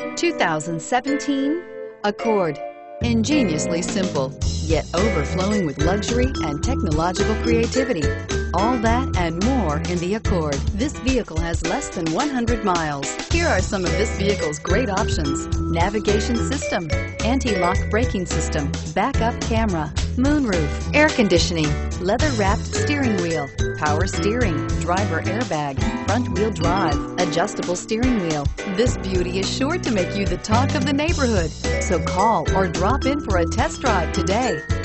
2017 Accord. Ingeniously simple, yet overflowing with luxury and technological creativity. All that and more in the Accord. This vehicle has less than 100 miles. Here are some of this vehicle's great options: navigation system, anti-lock braking system, backup camera, moonroof, air conditioning, leather-wrapped steering wheel, power steering, driver airbag, front-wheel drive, adjustable steering wheel. This beauty is sure to make you the talk of the neighborhood. So call or drop in for a test drive today.